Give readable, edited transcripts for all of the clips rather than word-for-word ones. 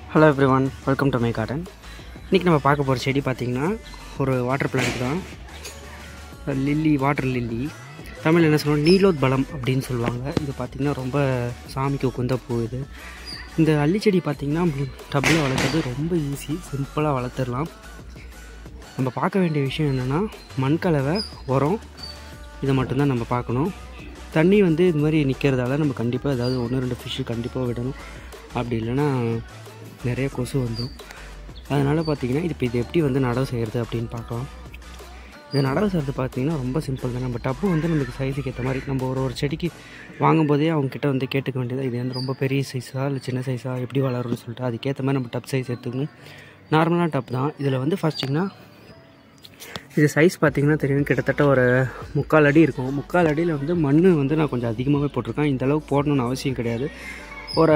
Hello everyone, welcome to my garden. இன்றைக்கி நம்ம பார்க்க போகிற செடி பார்த்திங்கன்னா ஒரு வாட்டர் பிளான்ட் தான். Lily, water lily. தமிழ் என்ன சொல்லுவோம், நீலோத்பலம் அப்படின்னு சொல்லுவாங்க. இது பார்த்திங்கன்னா ரொம்ப சாமிக்கு உகந்த பூ. இது இந்த அல்லி செடி பார்த்திங்கன்னா டப்பில் வளர்க்குறது ரொம்ப ஈஸி, சிம்பிளாக வளர்த்துடலாம். நம்ம பார்க்க வேண்டிய விஷயம் என்னென்னா, மண்கலவை, உரம், இதை மட்டும்தான் நம்ம பார்க்கணும். தண்ணி வந்து இது மாதிரி நிற்கிறதால நம்ம கண்டிப்பாக ஏதாவது 1-2 ஃபிஷ்ஷு கண்டிப்பாக விடணும். அப்படி இல்லைன்னா நிறைய கொசு வந்துடும். அதனால் பார்த்திங்கன்னா இது எப்படி வந்து நடவு செய்கிறது அப்படின்னு பார்க்கலாம். இது நடவு செய்கிறது பார்த்திங்கன்னா ரொம்ப சிம்பிள் தான். நம்ம டப்பு வந்து நமக்கு சைஸுக்கு ஏற்ற மாதிரி நம்ம ஒரு செடிக்கு வாங்கும்போதே அவங்கக்கிட்ட வந்து கேட்டுக்க வேண்டியது, இது வந்து ரொம்ப பெரிய சைஸாக இல்லை சின்ன சைஸாக எப்படி வளரும்னு சொல்லிட்டு அதுக்கேற்ற மாதிரி நம்ம டப் சைஸ் எடுத்துக்கணும். நார்மலான டப் தான். இதில் வந்து ஃபஸ்ட்டிங்கன்னா இது சைஸ் பார்த்திங்கன்னா தெரியும், கிட்டத்தட்ட ஒரு 3/4 அடி இருக்கும். 3/4 அடியில் வந்து மண் வந்து நான் கொஞ்சம் அதிகமாகவே போட்டிருக்கேன். இந்தளவுக்கு போடணுன்னு அவசியம் கிடையாது. ஒரு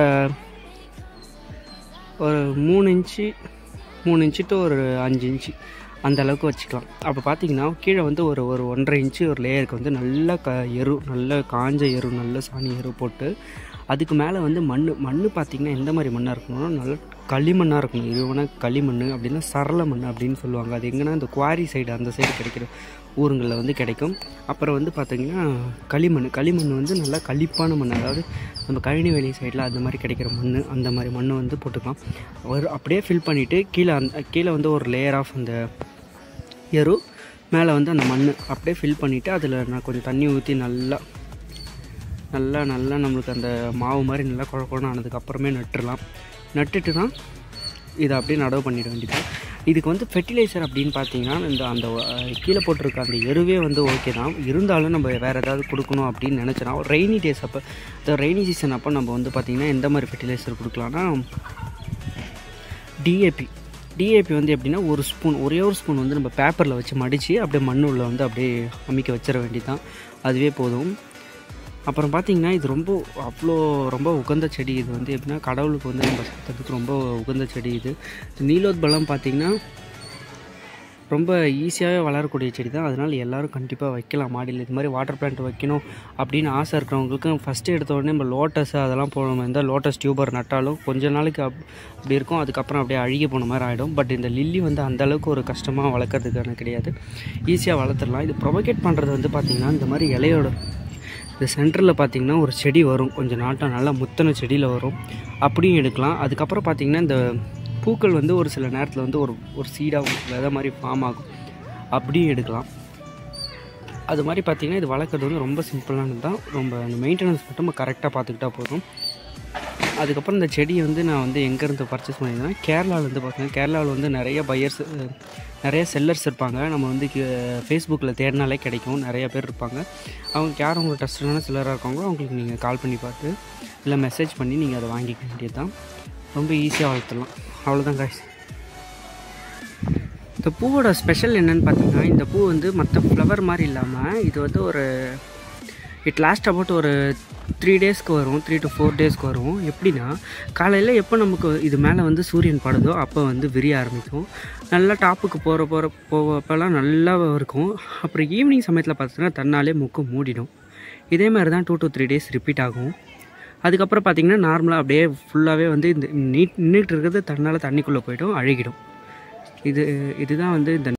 3 இன்ச்சு டு ஒரு 5 இன்ச்சு அந்த அளவுக்கு வச்சுக்கலாம். அப்போ பார்த்திங்கன்னா கீழே வந்து ஒரு 1.5 இன்ச்சு ஒரு லேயருக்கு வந்து நல்ல நல்ல காஞ்ச எரு, நல்ல சாணி எரு போட்டு அதுக்கு மேலே வந்து மண் பார்த்திங்கன்னா எந்த மாதிரி மண்ணாக இருக்கணும்னா நல்ல களிமண்ணாக இருக்கணும். இது வேணால் களிமண் அப்படின்னா சரள மண் அப்படின்னு சொல்லுவாங்க. அது எங்கன்னா இந்த குவாரி சைடு, அந்த சைடு கிடைக்கிற ஊருங்களில் வந்து கிடைக்கும். அப்புறம் வந்து பார்த்திங்கன்னா களிமண் வந்து நல்லா களிப்பான மண், அதாவது நம்ம கழனி வேலி சைடில் அந்த மாதிரி கிடைக்கிற மண், அந்த மாதிரி மண் வந்து போட்டுக்கலாம். அப்படியே ஃபில் பண்ணிவிட்டு கீழே வந்து ஒரு லேயர் ஆஃப் அந்த எரு, மேலே வந்து அந்த மண் அப்படியே ஃபில் பண்ணிவிட்டு அதில் நான் கொஞ்சம் தண்ணி ஊற்றி நல்லா நம்மளுக்கு அந்த மாவு மாதிரி நல்லா குழக்கணும் ஆனதுக்கப்புறமே நட்டுட்டு தான் இதை அப்படியே நடவு பண்ணிட வேண்டியது. இதுக்கு வந்து ஃபெர்டிலைசர் அப்படின்னு பார்த்தீங்கன்னா அந்த கீழே போட்டிருக்க அந்த எருவே வந்து ஓகே தான். இருந்தாலும் நம்ம வேறு ஏதாவது கொடுக்கணும் அப்படின்னு நினச்சோன்னா ரெய்னி டேஸ் அப்போ, இந்த ரெய்னி சீசன் அப்போ நம்ம வந்து பார்த்திங்கன்னா எந்த மாதிரி ஃபெர்டிலைசர் கொடுக்கலான்னா டிஏபி வந்து எப்படின்னா ஒரே ஒரு ஸ்பூன் வந்து நம்ம பேப்பரில் வச்சு மடித்து அப்படியே மண் உள்ள வந்து அப்படியே அமைக்க வச்சிட வேண்டியது தான். அதுவே போதும். அப்புறம் பார்த்திங்கன்னா இது ரொம்ப உகந்த செடி. இது வந்து எப்படின்னா கடவுளுக்கு வந்து நம்ம சுத்தத்துக்கு ரொம்ப உகந்த செடி. இது நீலோத்பலம் பார்த்திங்கன்னா ரொம்ப ஈஸியாகவே வளரக்கூடிய செடி தான். அதனால் எல்லோரும் கண்டிப்பாக வைக்கலாம் மாடியில். இது மாதிரி வாட்டர் பிளான்ட் வைக்கணும் அப்படின்னு ஆசை இருக்கிறவங்களுக்கு ஃபஸ்ட்டு எடுத்த உடனே நம்ம லோட்டஸ் அதெல்லாம் போடணும். எந்த லோட்டஸ் டியூபர் நட்டாலும் கொஞ்ச நாளைக்கு அப்படி இருக்கும், அதுக்கப்புறம் அப்படியே அழுகி போன மாதிரி ஆகிடும். பட் இந்த லில்லி வந்து அந்தளவுக்கு ஒரு கஷ்டமாக வளர்க்குறதுக்கான கிடையாது, ஈஸியாக வளர்த்துடலாம். இது ப்ரொபகேட் பண்ணுறது வந்து பார்த்திங்கன்னா இந்த மாதிரி இலையோட இந்த சென்டரில் பார்த்திங்கன்னா ஒரு செடி வரும், கொஞ்சம் நல்லா முத்தனை செடியில் வரும், அப்படியும் எடுக்கலாம். அதுக்கப்புறம் பார்த்திங்கன்னா இந்த பூக்கள் வந்து ஒரு சில நேரத்தில் வந்து ஒரு சீடாக விதை மாதிரி ஃபார்ம் ஆகும், அப்படியும் எடுக்கலாம். அது மாதிரி பார்த்திங்கன்னா இது வளர்க்குறது வந்து ரொம்ப சிம்பிளானது தான். ரொம்ப அந்த மெயின்டெனன்ஸ் மட்டும் நம்ம கரெக்டாக பார்த்துக்கிட்டா போதும். அதுக்கப்புறம் இந்த செடியை வந்து நான் வந்து எங்கேருந்து பர்ச்சேஸ் பண்ணியிருந்தேன்னா கேரளாவிலேருந்து பார்த்தீங்கன்னா, கேரளாவில் வந்து நிறைய செல்லர்ஸ் இருப்பாங்க. நம்ம வந்து ஃபேஸ்புக்கில் தேடினாலே கிடைக்கும், நிறைய பேர் இருப்பாங்க. யார் உங்களுக்கு ட்ரஸ்டான செல்லராக இருக்காங்களோ அவங்களுக்கு நீங்கள் கால் பண்ணி பார்த்து இல்லை மெசேஜ் பண்ணி நீங்கள் அதை வாங்கிக்க வேண்டியது தான். ரொம்ப ஈஸியாக வளர்த்துடலாம். அவ்வளோதான் காய்ஸ். இந்த பூவோட ஸ்பெஷல் என்னென்னு பார்த்தீங்கன்னா, இந்த பூ வந்து மற்ற ஃப்ளவர் மாதிரி இல்லாமல் இது வந்து இட் லாஸ்ட் அபவுட் ஒரு 3 டேஸ்க்கு வரும், 3 to 4 டேஸ்க்கு வரும். எப்படின்னா காலையில் எப்போ நமக்கு இது மேலே வந்து சூரியன் படுதோ அப்போ வந்து விரிய ஆரம்பிக்கும். நல்லா டாப்புக்கு போகப்பெல்லாம் நல்லா இருக்கும். அப்புறம் ஈவினிங் சமயத்தில் பார்த்தீங்கன்னா தன்னாலே முக்கு மூடிடும். இதே மாதிரி தான் 2 to 3 டேஸ் ரிப்பீட் ஆகும். அதுக்கப்புறம் பார்த்திங்கன்னா நார்மலாக அப்படியே ஃபுல்லாகவே வந்து இந்த நின்றுட்டு இருக்கிறது தன்னால் தண்ணிக்குள்ளே போய்டும், அழுகிடும். இதுதான் வந்து இந்த